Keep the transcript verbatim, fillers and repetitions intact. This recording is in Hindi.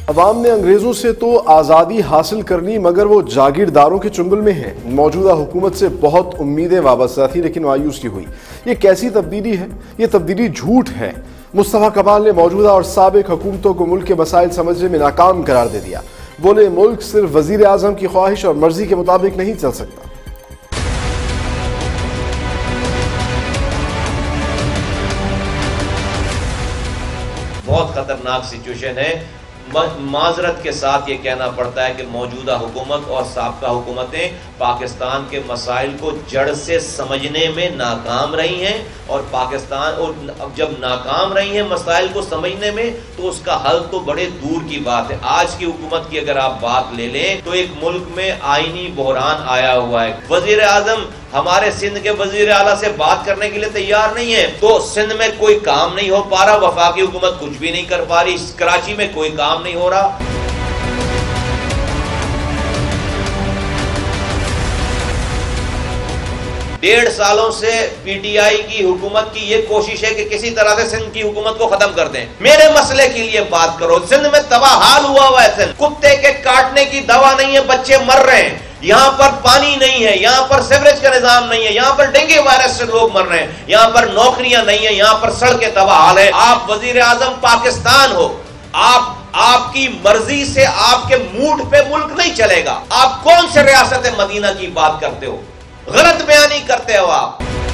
अवाम ने अंग्रेजों से तो आज़ादी हासिल कर ली, मगर वो जागीरदारों के चुंगल में है। मौजूदा हुकूमत से बहुत उम्मीदें वाबस्ता थी, लेकिन मायूसी हुई। ये कैसी तब्दीली है? ये तब्दीली झूठ है। मुस्तफा कमाल ने मौजूदा और साबिक हुकूमतों को मुल्क के मसाइल समझने में नाकाम करार दे दिया। बोले, मुल्क सिर्फ वजीर आजम की ख्वाहिश और मर्जी के मुताबिक नहीं चल सकता। बहुत खतरनाक सिचुएशन है। माजरत के साथ ये कहना पड़ता है कि मौजूदा हुकूमत और साबका हुकूमतें पाकिस्तान के मसाइल को जड़ से समझने में नाकाम रही हैं, और पाकिस्तान और जब नाकाम रही हैं मसाइल को समझने में, तो उसका हल तो बड़े दूर की बात है। आज की हुकूमत की अगर आप बात ले लें तो एक मुल्क में आईनी बहरान आया हुआ है। वजीर आजम हमारे सिंध के वजीर आला से बात करने के लिए तैयार नहीं है, तो सिंध में कोई काम नहीं हो पा रहा, वफाकी हुकूमत कुछ भी नहीं कर पा रही, कराची में कोई काम नहीं हो रहा। डेढ़ सालों से पीटीआई की हुकूमत की ये कोशिश है कि किसी तरह से सिंध की हुकूमत को खत्म कर दें। मेरे मसले के लिए बात करो। सिंध में तबाह हाल हुआ हुआ है। सिंध कुत्ते के काटने की दवा नहीं है, बच्चे मर रहे हैं। यहाँ पर पानी नहीं है, यहाँ पर सीवरेज का निजाम नहीं है, यहाँ पर डेंगू वायरस से लोग मर रहे हैं, यहाँ पर नौकरियां नहीं है, यहाँ पर सड़कें तबाह हाल है। आप वजीर आजम पाकिस्तान हो, आप आपकी मर्जी से आपके मूड पे मुल्क नहीं चलेगा। आप कौन से रियासत मदीना की बात करते हो? गलत बयानी करते हो आप।